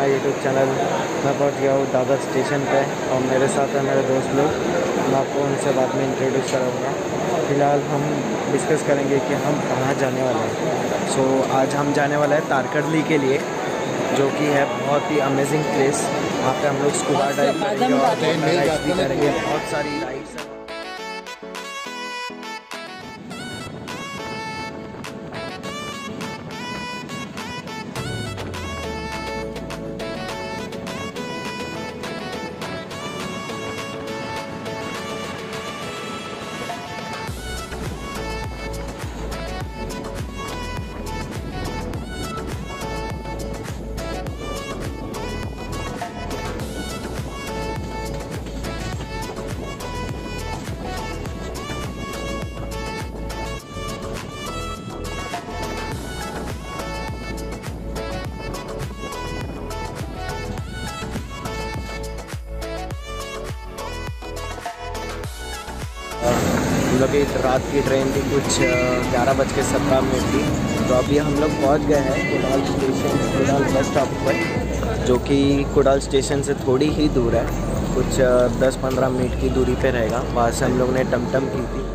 My YouTube channel. मैं पहुंच गया हूँ दादर स्टेशन पे और मेरे साथ है मेरे दोस्त लोग। मैं आपको उनसे बाद में इंट्रोड्यूस करूँगा। फ़िलहाल हम डिस्कस करेंगे कि हम कहाँ जाने वाले हैं। सो आज हम जाने वाले हैं तारकर्ली के लिए, जो कि है बहुत ही अमेजिंग प्लेस। वहाँ पे हम लोग स्कूबा डाइव करेंगे और राइड्स भी करेंगे, बहुत सारी राइड्स हैं। हम लोग की रात की ट्रेन थी कुछ 11:17 थी। तो अभी हम लोग पहुंच गए हैं Kudal station, Kudal bus stop पर, जो कि कुडाल स्टेशन से थोड़ी ही दूर है, कुछ 10-15 मिनट की दूरी पे रहेगा। वहाँ से हम लोग ने टमटम की थी।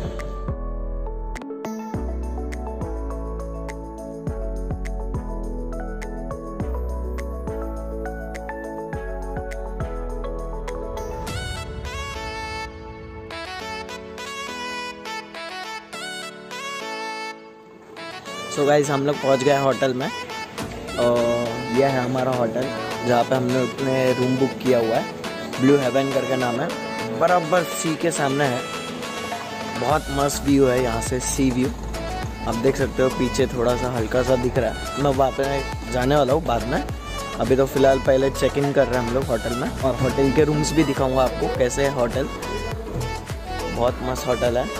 सो गाइस हम लोग पहुंच गए होटल में और यह है हमारा होटल, जहाँ पे हमने अपने रूम बुक किया हुआ है। ब्लू हेवन करके नाम है, बराबर सी के सामने है। बहुत मस्त व्यू है यहाँ से, सी व्यू आप देख सकते हो। पीछे थोड़ा सा हल्का सा दिख रहा है। मैं वहाँ पे जाने वाला हूँ बाद में। अभी तो फ़िलहाल पहले चेक इन कर रहे हैं हम लोग होटल में, और होटल के रूम्स भी दिखाऊँगा आपको कैसे है होटल। बहुत मस्त होटल है।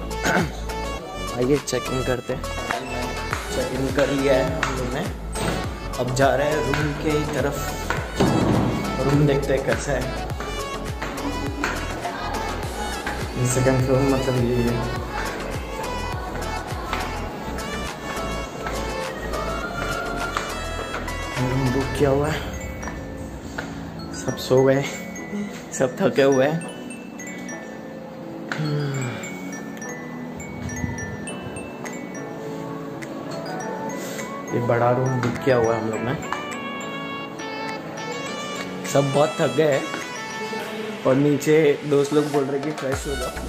आइए चेक इन करते हैं। चेक इन कर लिया है हम लोग ने, अब जा रहे हैं रूम के तरफ। रूम देखते हैं कैसा है। सेकंड फ्लोर मतलब ये है। रूम बुक किया हुआ है। सब सो गए, सब थके हुए हैं। ये बड़ा रूम बुक किया हुआ है हम लोग ने। सब बहुत थक गए हैं और नीचे दोस्त लोग बोल रहे कि फ्रेश हो जाओ।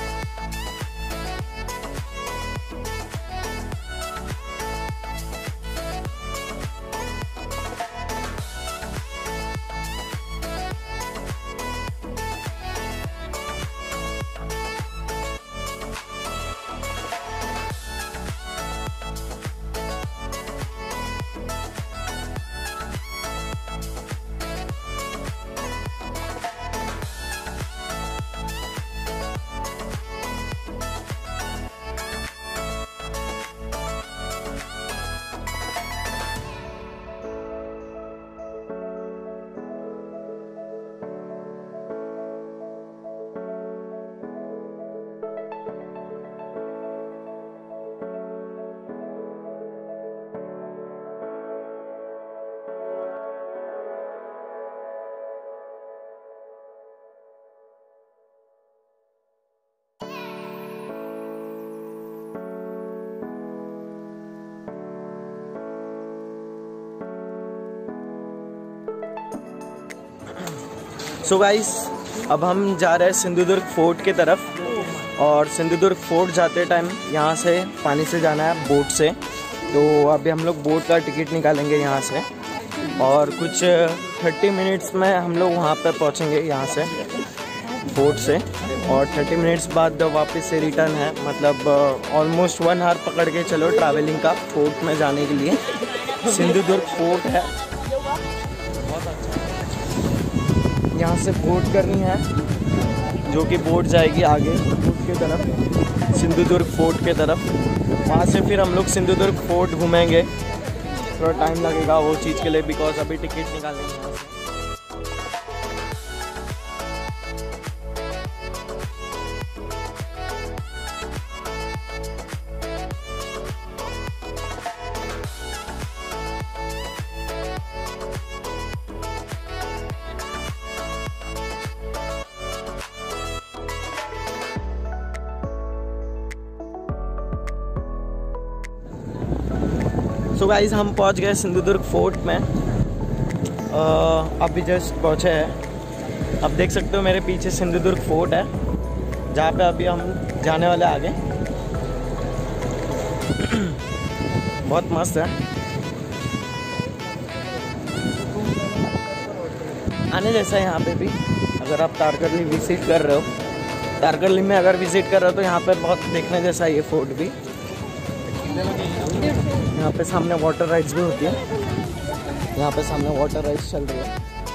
सो गाइस अब हम जा रहे हैं सिंधुदुर्ग फोर्ट की तरफ, और सिंधुदुर्ग फोर्ट जाते टाइम यहाँ से पानी से जाना है बोट से। तो अभी हम लोग बोट का टिकट निकालेंगे यहाँ से, और कुछ 30 मिनट्स में हम लोग वहाँ पर पहुँचेंगे यहाँ से बोट से, और 30 मिनट्स बाद वापस से रिटर्न है। मतलब ऑलमोस्ट 1 आवर पकड़ के चलो ट्रैवलिंग का फोर्ट में जाने के लिए। सिंधुदुर्ग फोर्ट है, बहुत अच्छा। यहाँ से बोट करनी है, जो कि बोट जाएगी आगे फोर्ट के तरफ, सिंधुदुर्ग फोर्ट के तरफ। वहाँ से फिर हम लोग सिंधुदुर्ग फोर्ट घूमेंगे। थोड़ा टाइम लगेगा वो चीज़ के लिए, बिकॉज अभी टिकट निकालेंगे यहाँ से। सो गाइस हम पहुंच गए सिंधुदुर्ग फोर्ट में। अभी जस्ट पहुंचे हैं। अब देख सकते हो मेरे पीछे सिंधुदुर्ग फोर्ट है, जहाँ पे अभी हम जाने वाले आगे। बहुत मस्त है। आने जैसा है यहाँ पे भी। अगर आप तारकर्ली विजिट कर रहे हो, तारकर्ली में अगर विजिट कर रहे हो तो यहाँ पे बहुत देखने जैसा है ये फोर्ट भी। यहाँ पे सामने वाटर राइड्स भी होती है। यहाँ पे सामने वाटर राइड्स चल रही है।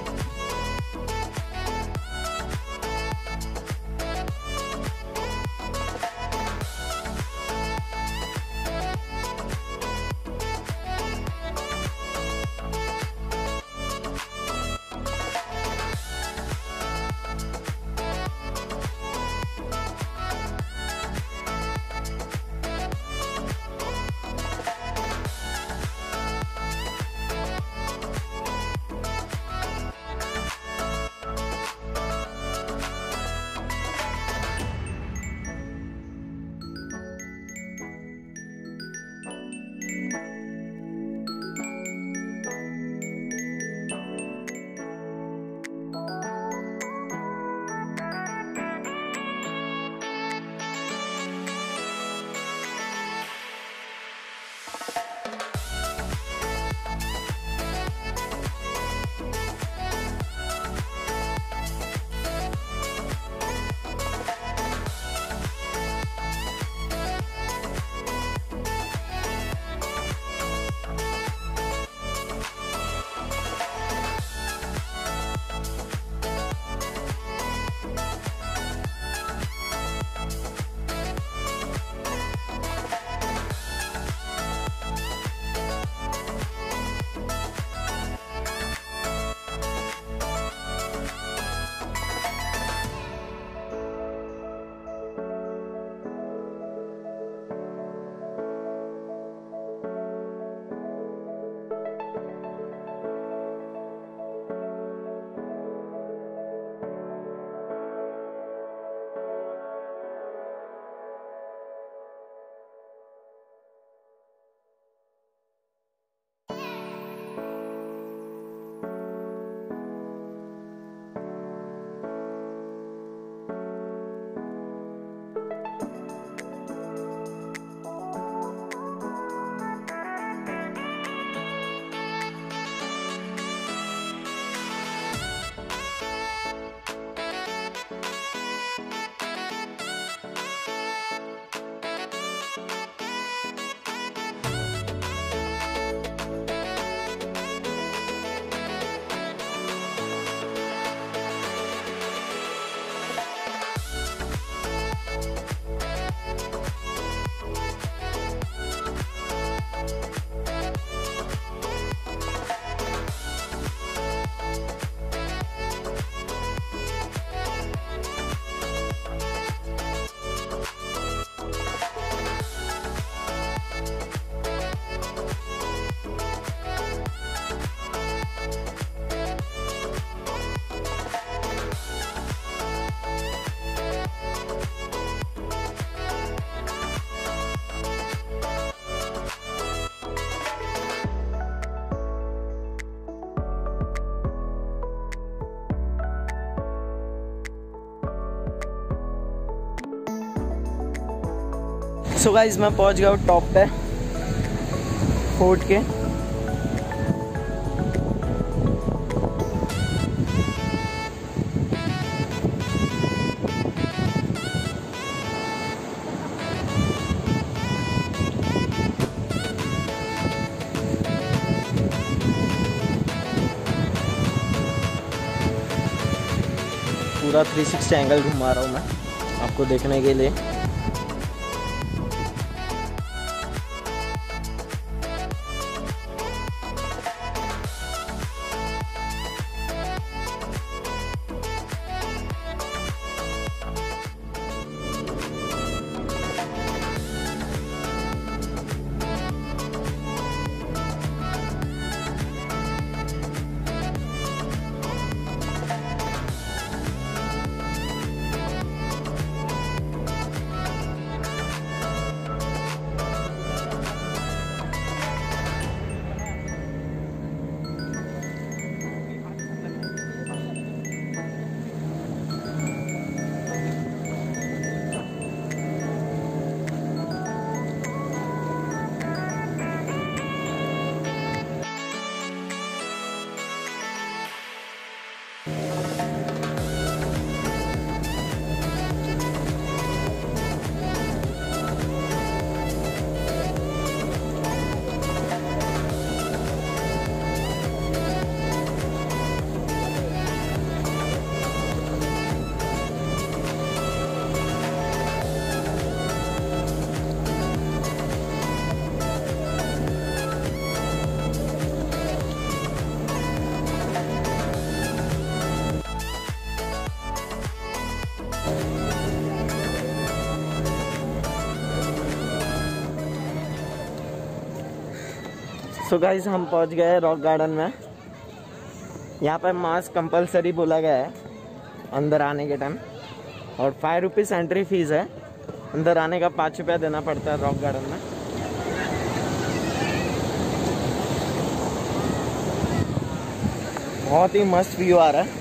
सो गाइस मैं पहुंच गया हूँ टॉप पे फोर्ट के। पूरा 360 एंगल घुमा रहा हूँ मैं आपको देखने के लिए। सो गाइस हम पहुंच गए रॉक गार्डन में। यहाँ पर मास्क कंपलसरी बोला गया है अंदर आने के टाइम, और 5 रुपीज़ एंट्री फीस है। अंदर आने का 5 रुपया देना पड़ता है रॉक गार्डन में। बहुत ही मस्त व्यू आ रहा है।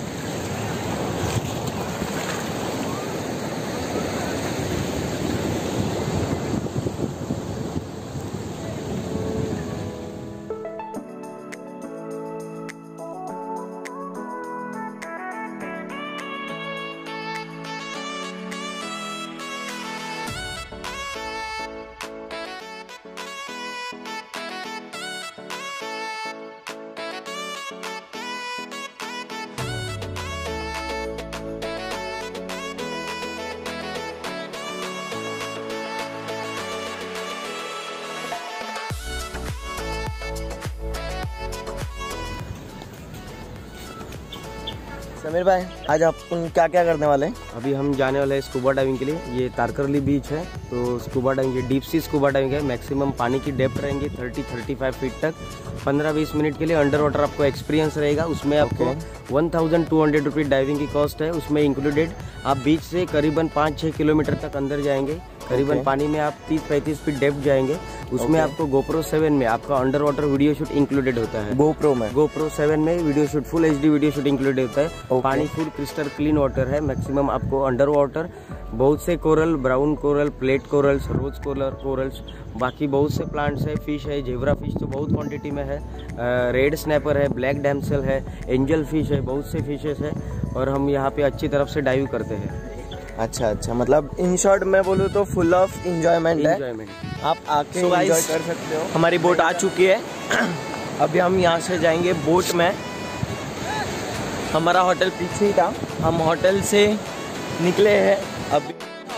समीर भाई, आज अपन क्या क्या करने वाले हैं? अभी हम जाने वाले हैं स्कूबा डाइविंग के लिए। ये तारकरली बीच है, तो scuba diving deep sea scuba diving है। मैक्सिमम पानी की डेप्थ रहेंगी 30-35 फीट तक। 15-20 मिनट के लिए अंडर वाटर आपको एक्सपीरियंस रहेगा। उसमें आपको 1200 रुपये डाइविंग की कॉस्ट है, उसमें इंक्लूडेड। आप बीच से करीबन 5-6 किलोमीटर तक अंदर जाएंगे। करीबन पानी में आप 30-35 फीट डेप्थ जाएंगे। उसमें आपको GoPro 7 में आपका under water video shoot included होता है। GoPro 7 में video shoot, full HD video shoot included होता है। पानी फुल क्रिस्टल क्लीन वाटर है। मैक्सिमम आपको अंडर वाटर बहुत से coral, brown coral, plate corals, rose corals, बाकी बहुत से प्लांट्स है। फिश है, जेब्रा फिश तो बहुत क्वांटिटी में है, रेड स्नैपर है, ब्लैक डैमसेल है, एंजल फिश है, बहुत से फिशेस है। और हम यहाँ पे अच्छी तरफ से डाइव करते हैं। अच्छा, मतलब इन शॉर्ट मैं बोलूँ तो फुल ऑफ इंजॉयमेंट है। आप आके एंजॉय कर सकते हो। हमारी बोट आ चुकी है। अभी हम यहाँ से जाएंगे बोट में। हमारा होटल पीछे ही था, हम होटल से निकले हैं। अभी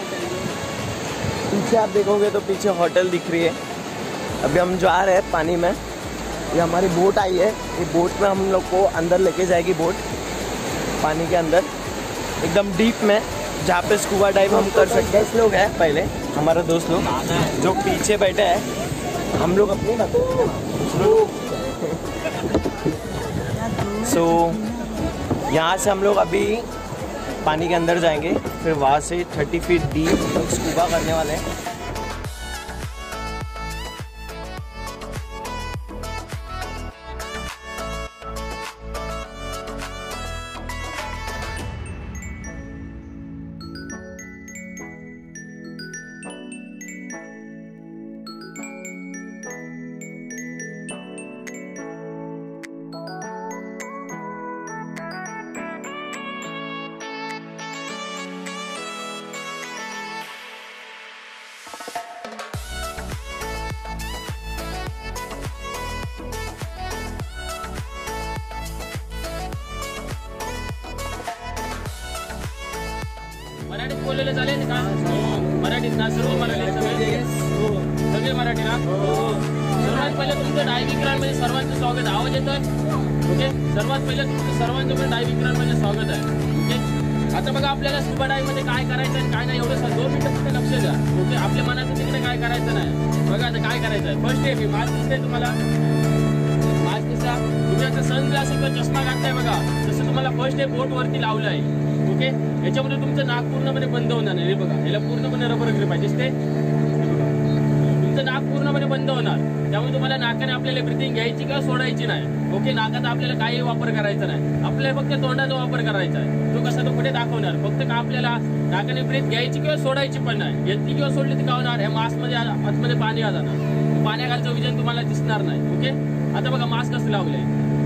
पीछे आप देखोगे तो पीछे होटल दिख रही है। अभी हम जा रहे हैं पानी में। ये हमारी बोट आई है। ये बोट में हम लोग को अंदर लेके जाएगी बोट, पानी के अंदर एकदम डीप में, जहाँ पे स्कूबा डाइव हम कर सकते हैं। 10 लोग हैं पहले, हमारे दोस्त लोग जो पीछे बैठे हैं। हम लोग अपनी यहाँ से हम लोग अभी पानी के अंदर जाएंगे, फिर वहाँ से 30 फीट डीप स्कूबा करने वाले हैं। मराठीत बोललेलं चालेल का? मराठीत ना, सर्व मराठीत सगळे मराठी ना. सर्वात पहिले तुमचं डायव्हिंग ग्राउंडमध्ये सर्वांचं स्वागत आहे. आवाज येतोय? ओके. सर्वात पहिले तुमचं सर्वांचं पण डायव्हिंग ग्राउंडमध्ये स्वागत आहे. ओके. आता बघा आपल्याला स्कूबा डायव्हिंगमध्ये काय करायचं आणि काय नाही एवढं 2 मिनिटं फक्त लक्ष द्या. ओके. आपल्या मनाचं तिकडे काय करायचं नाही. बघा आता काय करायचं आहे. फर्स्ट स्टेप मास्क दिसतंय तुम्हाला? मास्क दिसता? तुम्ही आता सनग्लास किंवा चष्मा घातलाय बघा. जसं तुम्हाला फर्स्ट स्टेप बोटवरती लावलं आहे. ओके. याच्यामध्ये तुमचं नाक पूर्णपणे बंद होणार नाही. बघा याला पूर्णपणे रबर ग्रिप आहे, दिसते? तुमचं नाक पूर्णपणे बंद होणार. त्यामुळे तुम्हाला नाकाने आपल्याला ब्रिथिंग घ्यायची किंवा सोडायची नाही. ओके. नाकाचा आपल्याला काही वापर करायचा नाही. आपल्याला फक्त तोंडाचा वापर करायचा आहे. तो कसा तो पुढे दाखवणार. फक्त का आपल्याला नाकाने ब्रीथ घ्यायची किंवा सोडायची पण नाही. घेतली किंवा सोडली ती काय होणार, या मास्कमध्ये आतमध्ये पाणी जाणार. पाण्याखालचं विजन तुम्हाला दिसणार नाही. ओके. आता बघा मास्क कसं लावलंय,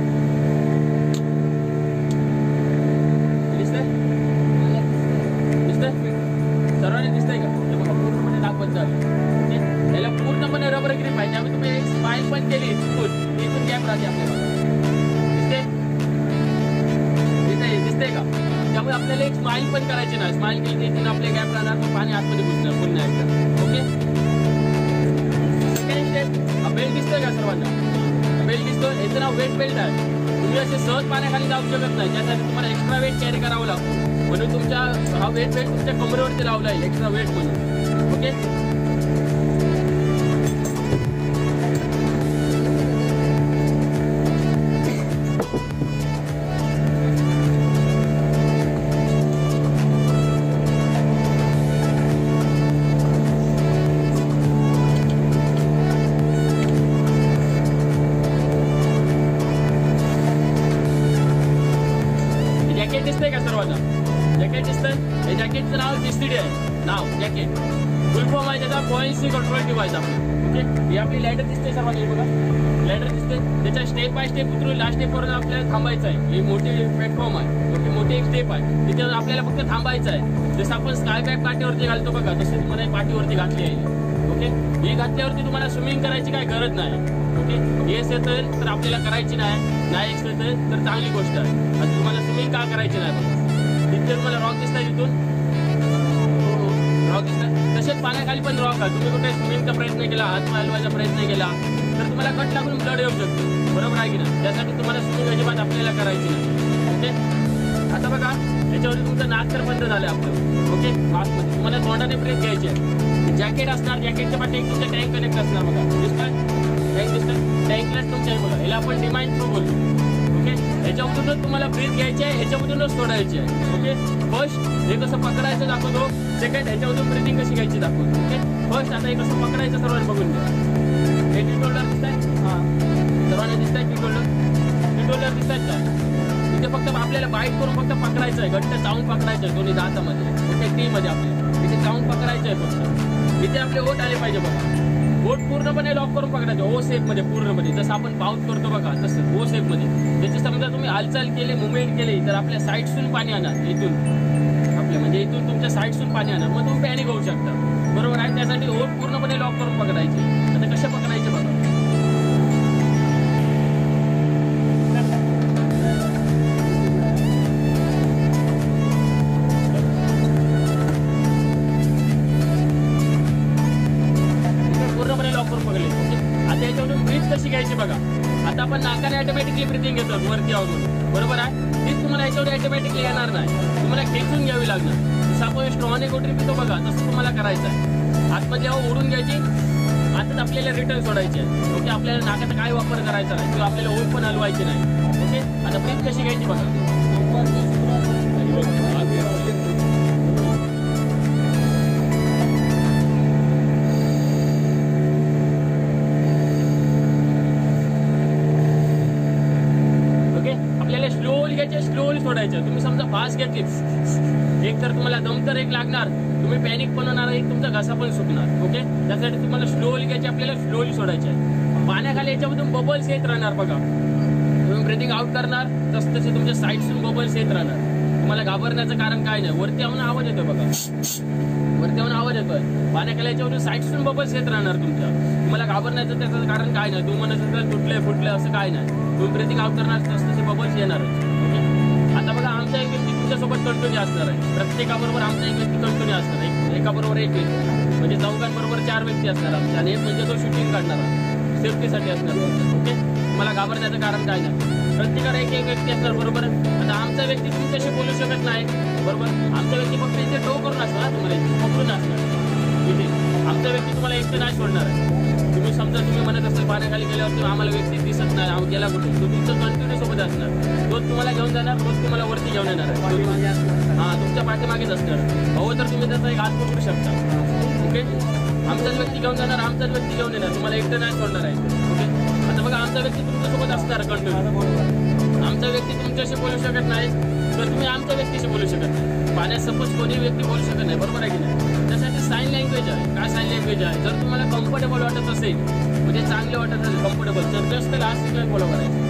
सर्वांनी दिसतंय का? बघा पूर्णपणे नाक बंद झालं. याला पूर्णपणे रबर ग्रिप आहे. त्यामुळे तुम्ही एक स्माइल पण केली इथून गॅप राहते आपल्याला. दिसते का? त्यामुळे आपल्याला एक स्माइल पण करायची नाही. स्माइल केली इथून आपले गॅप राहणार, तर पाणी आतमध्ये घुसणार पुन्हा एकदा. ओके. सेकंड स्टेप, बेल्ट दिसतोय का सर्वांना? बेल्ट दिसतोय. याचं नाव वेट बेल्ट आहे. तुम्ही असे सहज पाण्याखाली जाऊ शकत नाही. त्यासाठी तुम्हाला एक्स्ट्रा वेट कॅरी करावं लागतो. म्हणून तुमच्या हा वेट बेल्ट तुमच्या कमरेवरती लावला आहे एक्स्ट्रा वेट म्हणून. ओके. ABCD आहे नाव जॅकेट. फुल फॉर्म आहे त्याचा पॉइंट्स कंट्रोल डिव्हाइस आपलं. ओके, ही आपली लॅडर दिसते सर्वांनी बघा, लॅडर दिसते. त्याच्या स्टेप बाय स्टेप उतरून लास्ट स्टेपवर आपल्याला थांबायचं आहे. ही मोठी प्लॅटफॉर्म आहे, ओके, मोठी एक स्टेप आहे, तिथे आपल्याला फक्त थांबायचं आहे. जसं आपण स्काय बॅग पाठीवरती घालतो बघा, तसे तुम्हाला पाठीवरती घातली आहे. ओके, ही घातल्यावरती तुम्हाला स्विमिंग करायची काय गरज नाही. ओके, येस येतं तर आपल्याला करायची नाही येत तर चांगली गोष्ट आहे. आता तुम्हाला स्विमिंग का करायची नाही बघा, तिथे तुम्हाला रॉक दिसताय, तिथून रॉक दिसतात. तसेच पाण्याखाली पण रॉक आहे. तुम्ही कुठे स्विमिंगचा प्रयत्न केला, हात हलवायचा प्रयत्न केला तर तुम्हाला कट लागून ब्लड येऊ शकतो, बरोबर आहे की नाही. त्यासाठी तुम्हाला स्विमिंग अजिबात आपल्याला करायची नाही. ओके, आता बघा याच्यावरती तुमचं नाक तर बंद झालं आपलं. ओके, मास्कमध्ये तुम्हाला तोंडाने ब्रेथ घ्यायची आहे. जॅकेट असणार, जॅकेटच्या पाठी एक तुमचं टँक कनेक्ट असणार बघा, दिसतात टँक दिसतात, टँकलाच तुमच्या बघा, याला आपण डिमाइंड थ्रू बोलतो. ओके, ह्याच्यामधूनच तुम्हाला ब्रेथ घ्यायची आहे, ह्याच्यामधूनच सोडायची आहे. ओके, फर्स्ट हे कसं पकडायचं दाखवतो, सेकंड ह्याच्यामधून ब्रीथिंग कशी घ्यायची दाखवतो. ओके, फर्स्ट आता हे कसं पकडायचं सर्वांनी बघून घ्या. हे टी शोल्डर दिसत आहे, हां सर्वांनी दिसत आहे टी शोल्डर दिसत आहेत का. इथे फक्त आपल्याला बाईट करून फक्त पकडायचं आहे, घट्ट चावून पकडायचं आहे दोन्ही दातामध्ये. ओके, टी मध्ये आपल्याला इथे चावून पकडायचं आहे फक्त. इथे आपले ओठ आले पाहिजे बघा, बोट पूर्णपणे लॉक करून पकडायचं ओ शेप मध्ये पूर्णपणे, जसं आपण पाऊस करतो बघा तसं ओ शेप मध्ये. त्याची समजा तुम्ही हालचाल केली, मुवमेंट केली तर आपल्या साईडसून पाणी आणणार, इथून आपल्या म्हणजे इथून तुमच्या साईडसून पाणी आणणार, मग तुम्ही पॅनिक होऊ शकता, बरोबर आहे. त्यासाठी ओठ पूर्णपणे लॉक करून पकडायचे. आता कशा पकडायचे बघा, घ्यायची बघा. आता आपण नाकाने ऑटोमॅटिकली ब्रीथिंग घेतो वरती आवरून, बरोबर आहे. तीच तुम्हाला याच्यावर ऑटोमॅटिकली येणार नाही, तुम्हाला खेचून घ्यावी लागणार. जसं आपण स्ट्रॉने गोटरी पितो बघा, तसं तुम्हाला करायचं आहे. आतमध्ये हवा ओढून घ्यायची, आताच आपल्याला रिटर्न सोडायची आहे. ओके, आपल्याला नाकाचा काय वापर करायचा नाही किंवा आपल्याला ओठ पण हलवायची नाही. ओके, आता ब्रीथ कशी घ्यायची बघा. स्लोली सोडायचं. तुम्ही समजा फास्ट घेतलीच एक तर तुम्हाला दम तर एक लागणार, तुम्ही पॅनिक पण होणार, एक तुमचा घसा पण सुकणार. ओके, त्यासाठी तुम्हाला स्लोली घ्यायची, आपल्याला स्लोली सोडायची आहे. पाण्याखाली याच्यामधून बबल्स येत राहणार बघा, तुम्ही ब्रीथिंग आउट करणार तसं तसे तुमच्या साईडसून बबल्स येत राहणार. तुम्हाला घाबरण्याचं कारण काय नाही. वरती येऊन आवाज येतोय बघा, वरती येऊन आवाज येतोय. पाण्याखाली याच्यामधून साईडसून बबल्स येत राहणार तुमच्या. तुम्हाला घाबरण्याचं त्याचं कारण काय नाही. तुम्ही म्हणत तुटले फुटले असं काय नाही. तुम्ही ब्रीथिंग आउट करणार तसं तसे बबल्स येणार. आता बघा आमचा एक व्यक्ती तुमच्यासोबत कंटिन्यू असणार आहे, प्रत्येकाबरोबर आमचा एक व्यक्ती कंटिन्यू असणार आहे. एकाबरोबर एक व्यक्ती म्हणजे चौघांबरोबर 4 व्यक्ती असणार आमच्या, आणि एक म्हणजे तो शूटिंग काढणारा सेफ्टीसाठी असणार. ओके, तुम्हाला घाबरण्याचं कारण काय नाही. प्रत्येकाला एक एक व्यक्ती असणार, बरोबर. आता आमचा व्यक्ती तुमच्याशी बोलू शकत नाही, बरोबर. आमचा व्यक्ती फक्त इथे टो करून असणार, तुम्हाला इथे पकडून असणार इथे. आमचा व्यक्ती तुम्हाला एकटे नाही सोडणार आहे. तुम्ही समजा तुम्ही म्हणत असाल पाण्याखाली गेल्यावर आम्हाला व्यक्ती दिसत नाही, गेला कुठे, तो तुमचं कंटिन्यू सोबत असणार. रोज तुम्हाला घेऊन जाणार, रोज तुम्हाला वरती घेऊन येणार आहे. हां, तुमच्या पाठीमागेच असणार. हो तर तुम्ही त्याचा एक हात पकडू शकता. ओके, आमचाच व्यक्ती घेऊन जाणार, आमचाच व्यक्ती घेऊन येणार, तुम्हाला एकटं नाही सोडणार आहे. ओके, आता बघा आमचा व्यक्ती तुमच्यासोबत असणार कंटिन्यू. आमचा व्यक्ती तुमच्याशी बोलू शकत नाही तर तुम्ही आमच्या व्यक्तीशी बोलू शकत नाही. पाण्यात सपोज कोणी व्यक्ती बोलू शकत नाही, बरोबर आहे की नाही. त्यासाठी साईन लँग्वेज आहे. काय साईन लँग्वेज आहे, जर तुम्हाला कम्फर्टेबल वाटत असेल, म्हणजे चांगले वाटत असेल कम्फर्टेबल, तर जस्ट हा सिग्नल फॉलो करायचा.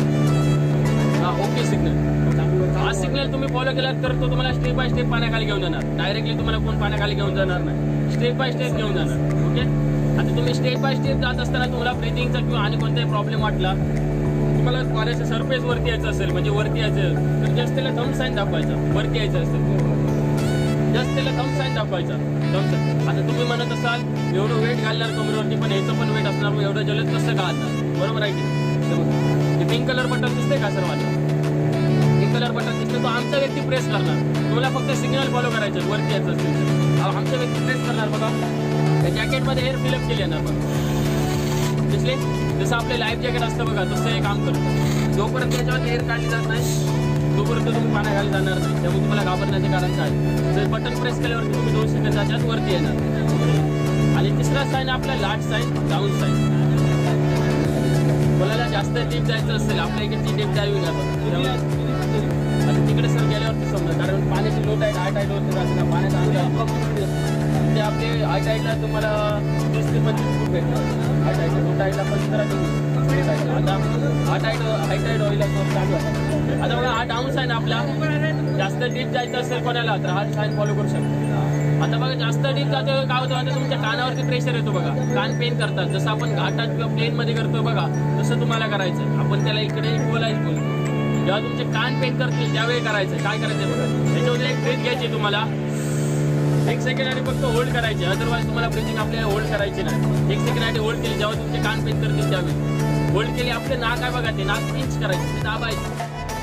हा ओके सिग्नल, हा सिग्नल तुम्ही फॉलो केला तर तो तुम्हाला स्टेप बाय स्टेप पाण्याखाली घेऊन जाणार. डायरेक्टली तुम्हाला कोण पाण्याखाली घेऊन जाणार नाही, स्टेप बाय स्टेप घेऊन जाणार. ओके, आता तुम्ही स्टेप बाय स्टेप जात असताना तुम्हाला ब्रीथिंगचा किंवा आणि कोणताही प्रॉब्लेम वाटला, तुम्हाला पाण्याच्या सरफेस वरती यायचं असेल, म्हणजे वरती यायचं तर जस्ट त्याला थंब साईन दाखवायचा. वरती यायचं असेल जस्ट त्याला थंब साईन दाखवायचा. आता तुम्ही म्हणत असाल एवढं वेट घालणार कमरेवरती, पण ह्याचं पण वेट असणार, एवढं जलद कसं घालणार, बरोबर आहे की. पिंक कलर बटन दिसते का सर्वांना, पिंक कलर बटन दिसते, तो आमचा व्यक्ती प्रेस करणार. तुम्हाला फक्त सिग्नल फॉलो करायचं, वरती यायचं असेल आमचा व्यक्ती प्रेस करणार. बघा त्या जॅकेटमध्ये एअर फिलअप केली येणार बघा, दिसले. जसं आपले लाईफ जॅकेट असतं बघा, तसं हे काम करतं. जोपर्यंत त्याच्यावर एअर काढली जात नाही तोपर्यंत तुम्ही पाण्याखाली जाणार नाही. त्यामुळे तुम्हाला घाबरण्याचे कारण काय, जर बटन प्रेस केल्यावरती तुम्ही 2 सेकंदाच्याच वरती येणार. आणि तिसरा साईन आपला लास्ट साईन, डाऊन साईन. कोणाला जास्त डीप जायचं असेल, आपल्या इकडची डीप डायव्हिंग आहे. आता तिकडे सर गेल्यावरती समजा, कारण पाण्याची लो टाईट हाय टाईटवरती जाते ना पाण्यात आणलं ते आपले हाय टाईटला तुम्हाला 30 ते 25 फूट भेटतात. हाय टाईट लो टाईटला 15 ते 20 टाईट. आता हाय टाईट ऑइलला चालू आहे. आता बघा हा डाऊन्स आहे ना आपला, जास्त डीप जायचं असेल कोणाला तर हा साईन फॉलो करू शकतो. आता बघा जास्त डीप जातो काय होतं आता तुमच्या कानावरती प्रेशर येतो बघा, कान पेन करतात. जसं आपण घाटात किंवा प्लेनमध्ये करतो बघा तसं तुम्हाला करायचं. आपण त्याला इकडे इक्वलाइज बोलतो. जेव्हा तुमचे कान पेन करतील त्यावेळी करायचं. काय करायचं बघा, त्याच्यामध्ये एक ब्रीथ घ्यायची तुम्हाला 1 सेकंड आणि फक्त होल्ड करायचे. अदरवाईज तुम्हाला ब्रीथिंग आपल्याला होल्ड करायची नाही. 1 सेकंड आणि होल्ड केली, जेव्हा तुमचे कान पेन करतील त्यावेळी होल्ड केली. आपले नाक आहे बघा, ते नाक पिंच करायचे, ते दाबायचं.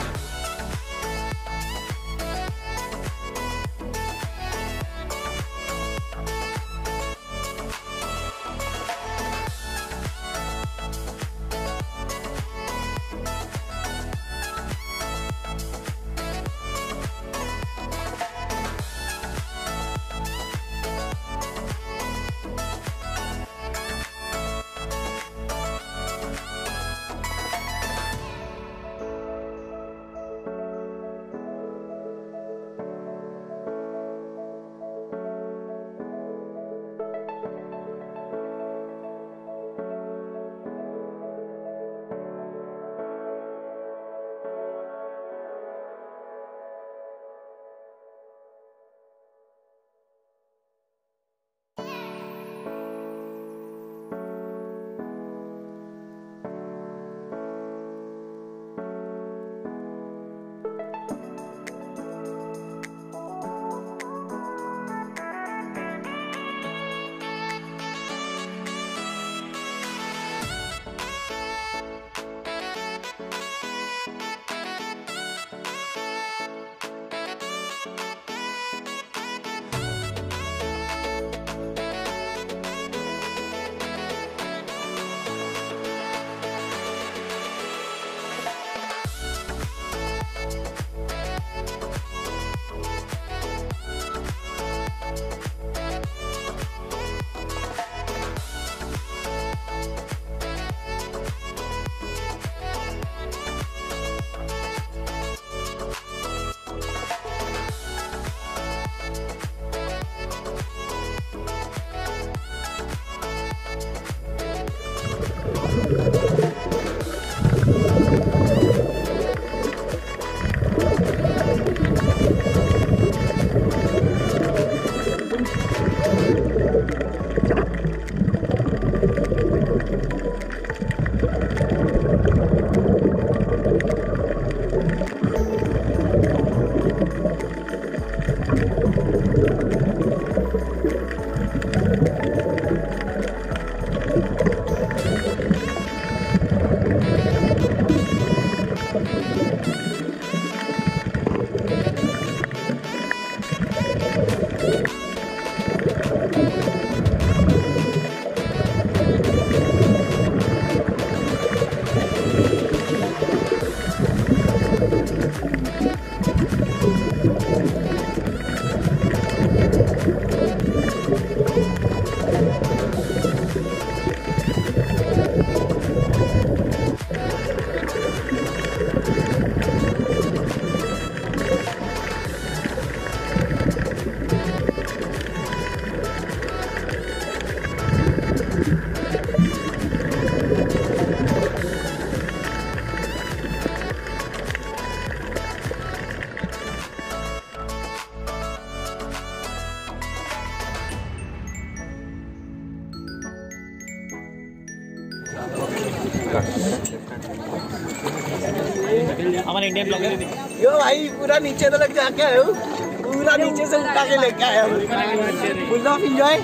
हमारे इंडियन ब्लॉगर यो भाई पूरा नीचे तो लग जाके आया हूँ, पूरा नीचे से उठा के लेके आया हूँ। Full of enjoy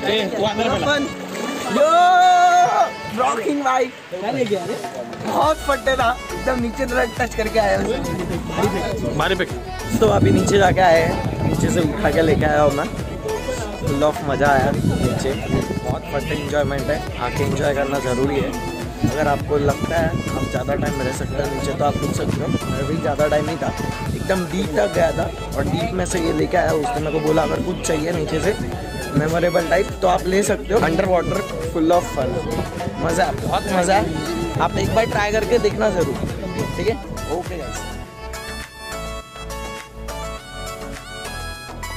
yo rocking भाई, बहुत फटे था एकदम, नीचे तक टच करके आया हूँ। मारे पे तो अभी नीचे जाके आए हैं, नीचे से उठा के लेके आया हूँ मैं। फुल ऑफ मज़ा आया नीचे, बहुत फटे इंजॉयमेंट है, आके इंजॉय करना ज़रूरी है। अगर आपको लगता है आप ज़्यादा टाइम रह सकते हैं नीचे तो आप रुक सकते हो। मैं भी ज़्यादा टाइम नहीं था, एकदम डीप तक गया था और डीप में से ये लेके आया। उसने मेरे को बोला अगर कुछ चाहिए नीचे से मेमोरेबल टाइप तो आप ले सकते हो। Under water full of fun, मज़ा है, बहुत मज़ा है। आप एक बार ट्राई करके देखना ज़रूर, ठीक है। Okay guys.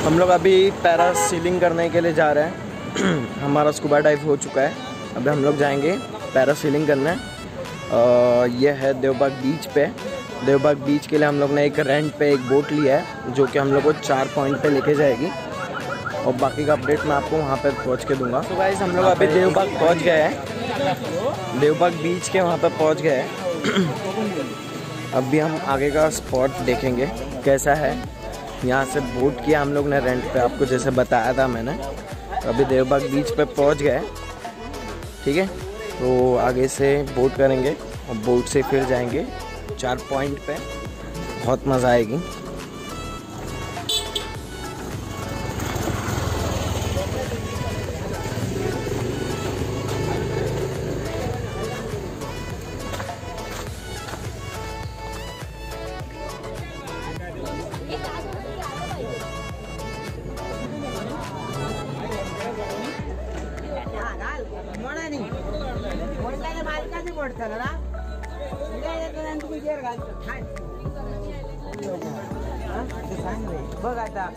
हम लोग अभी पैरासीलिंग करने के लिए जा रहे हैं। हमारा स्कूबा डाइव हो चुका है, अभी हम लोग जाएंगे पैरासीलिंग करने। ये है देवबाग बीच पे। देवबाग बीच के लिए हम लोग ने एक रेंट पे एक बोट लिया है जो कि हम लोग को 4 पॉइंट पे लेके जाएगी, और बाकी का अपडेट मैं आपको वहाँ पे पहुँच के दूंगा। तो गाइस हम लोग अभी देवबाग पहुँच गए हैं, देवबाग बीच के वहाँ पे पहुँच गए हैं। अभी हम आगे का स्पॉट देखेंगे कैसा है। यहाँ से बोट किया हम लोग ने रेंट पे, आपको जैसे बताया था मैंने। तो अभी देवबाग बीच पे पहुँच गए, ठीक है। तो आगे से बोट करेंगे और बोट से फिर जाएंगे 4 पॉइंट पे, बहुत मज़ा आएगी। बघ आता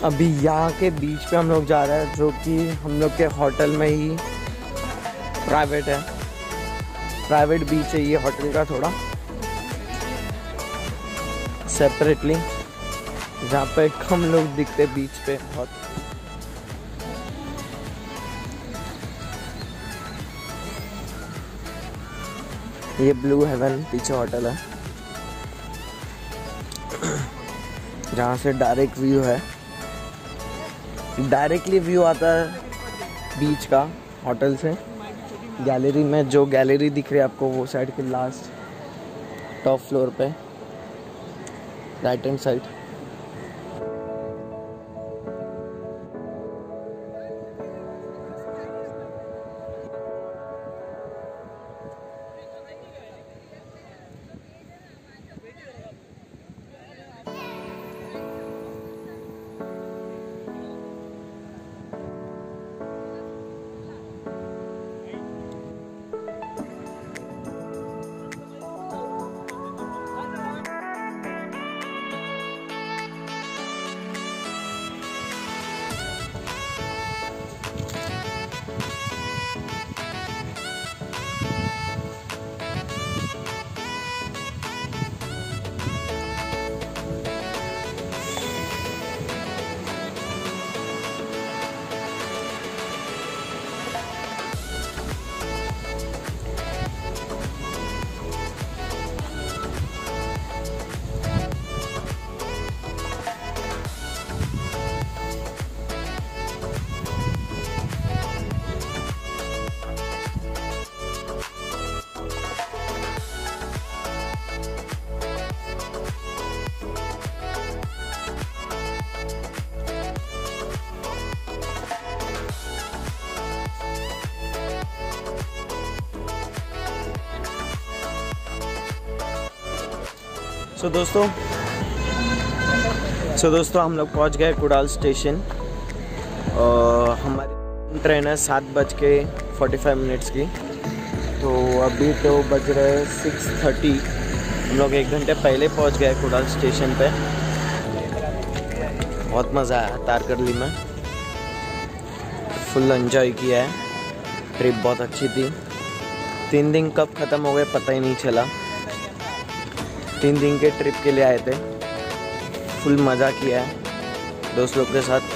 अभी यहाँ के बीच पे हम लोग जा रहे हैं, जो कि हम लोग के होटल में ही प्राइवेट है, प्राइवेट बीच है ये होटल का, थोड़ा सेपरेटली, जहाँ पे कम लोग दिखते बीच पे बहुत। ये ब्लू हेवन पीछे होटल है, जहाँ से डायरेक्ट व्यू है, डायरेक्टली व्यू आता है बीच का होटल से। गैलरी में जो गैलरी दिख रही है आपको वो साइड के लास्ट टॉप फ्लोर पे राइट हैंड साइड। सो दोस्तों हम लोग पहुंच गए कुडाल स्टेशन। हमारी ट्रेन है 7:45 की, तो अभी तो बज रहे 6:30। हम लोग 1 घंटे पहले पहुंच गए कुडाल स्टेशन पे। बहुत मज़ा आया तारकर्ली में, फुल एंजॉय किया है। ट्रिप बहुत अच्छी थी। 3 दिन कब ख़त्म हो गए पता ही नहीं चला। 3 दिन के ट्रिप के लिए आए थे, फुल मज़ा किया है दोस्त लोग के साथ।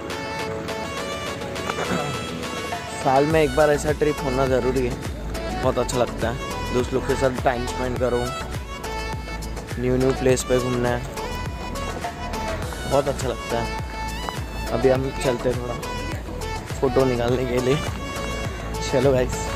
साल में एक बार ऐसा ट्रिप होना ज़रूरी है, बहुत अच्छा लगता है। दोस्त लोग के साथ टाइम स्पेंड करो, न्यू प्लेस पे घूमना है, बहुत अच्छा लगता है। अभी हम चलते थोड़ा फ़ोटो निकालने के लिए। चलो गाइस।